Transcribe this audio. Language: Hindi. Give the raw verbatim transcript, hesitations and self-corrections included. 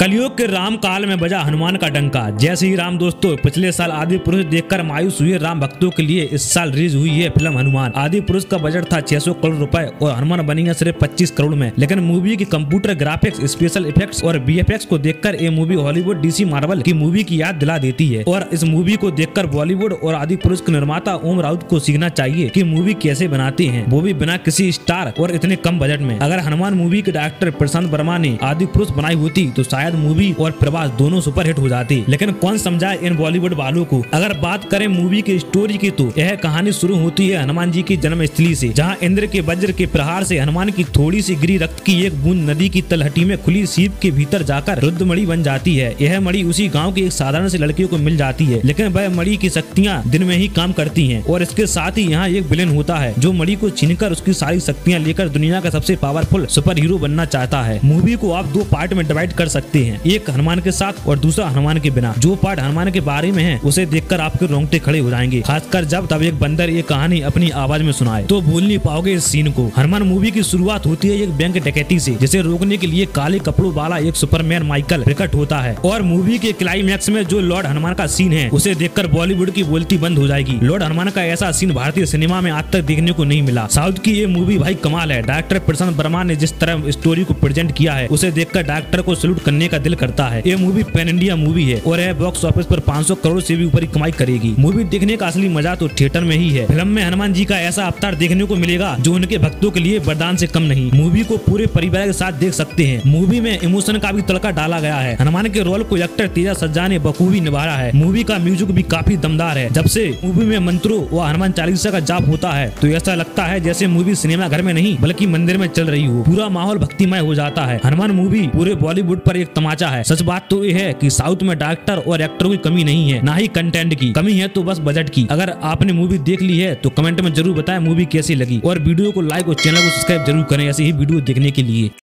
कलयुग के राम काल में बजा हनुमान का डंका। जय श्री राम दोस्तों, पिछले साल आदि पुरुष देखकर मायूस हुए राम भक्तों के लिए इस साल रिलीज हुई है फिल्म हनुमान। आदि पुरुष का बजट था छह सौ करोड़ रुपए और हनुमान बनी है सिर्फ पच्चीस करोड़ में। लेकिन मूवी की कंप्यूटर ग्राफिक्स, स्पेशल इफेक्ट्स और वीएफएक्स को देखकर ये मूवी हॉलीवुड डीसी मार्वल की मूवी की याद दिला देती है। और इस मूवी को देखकर बॉलीवुड और आदि पुरुष के निर्माता ओम राउत को सीखना चाहिए कि मूवी कैसे बनाते हैं, वो भी बिना किसी स्टार और इतने कम बजट में। अगर हनुमान मूवी के डायरेक्टर प्रशांत वर्मा ने आदि पुरुष बनाई होती तो शायद मूवी और प्रभास दोनों सुपरहिट हो जाते। लेकिन कौन समझाए इन बॉलीवुड वालों को। अगर बात करें मूवी की स्टोरी की तो यह कहानी शुरू होती है हनुमान जी की जन्म स्थली से, जहां इंद्र के वज्र के प्रहार से हनुमान की थोड़ी सी गिरी रक्त की एक बूंद नदी की तलहटी में खुली सीप के भीतर जाकर रुद्र मणि बन जाती है। यह मणि उसी गाँव की एक साधारण सी लड़की को मिल जाती है, लेकिन वह मणि की शक्तियाँ दिन में ही काम करती है। और इसके साथ ही यहाँ एक विलेन होता है जो मणि को छीनकर उसकी सारी शक्तियाँ लेकर दुनिया का सबसे पावरफुल सुपर हीरो बनना चाहता है। मूवी को आप दो पार्ट में डिवाइड कर सकते हैं, एक हनुमान के साथ और दूसरा हनुमान के बिना। जो पार्ट हनुमान के बारे में है उसे देखकर आपके रोंगटे खड़े हो जाएंगे, खासकर जब तब एक बंदर ये कहानी अपनी आवाज में सुनाए तो भूल नहीं पाओगे इस सीन को। हनुमान मूवी की शुरुआत होती है एक बैंक डकैती से, जिसे रोकने के लिए काले कपड़ों वाला एक सुपरमैन माइकल प्रकट होता है। और मूवी के क्लाइमैक्स में जो लॉर्ड हनुमान का सीन है उसे देखकर बॉलीवुड की बोलती बंद हो जाएगी। लॉर्ड हनुमान का ऐसा सीन भारतीय सिनेमा में आज तक देखने को नहीं मिला। साउथ की ये मूवी भाई कमाल है। डायरेक्टर प्रशांत वर्मा ने जिस तरह स्टोरी को प्रेजेंट किया है उसे देखकर डायरेक्टर को सैल्यूट करने का दिल करता है। ये मूवी पैन इंडिया मूवी है और यह बॉक्स ऑफिस पर पाँच सौ करोड़ से भी ऊपर की कमाई करेगी। मूवी देखने का असली मजा तो थिएटर में ही है। फिल्म में हनुमान जी का ऐसा अवतार देखने को मिलेगा जो उनके भक्तों के लिए वरदान से कम नहीं। मूवी को पूरे परिवार के साथ देख सकते हैं। मूवी में इमोशन का भी तड़का डाला गया है। हनुमान के रोल को एक्टर तेजा सज्जा ने बखूबी निभाया है। मूवी का म्यूजिक भी काफी दमदार है। जब से मूवी में मंत्रों व हनुमान चालीसा का जाप होता है तो ऐसा लगता है जैसे मूवी सिनेमा घर में नहीं बल्कि मंदिर में चल रही हो। पूरा माहौल भक्तिमय हो जाता है। हनुमान मूवी पूरे बॉलीवुड पर एक तमाचा है। सच बात तो ये है कि साउथ में डायरेक्टर और एक्टरों की कमी नहीं है, ना ही कंटेंट की कमी है, तो बस बजट की। अगर आपने मूवी देख ली है तो कमेंट में जरूर बताएं मूवी कैसी लगी और वीडियो को लाइक और चैनल को सब्सक्राइब जरूर करें ऐसी ही वीडियो देखने के लिए।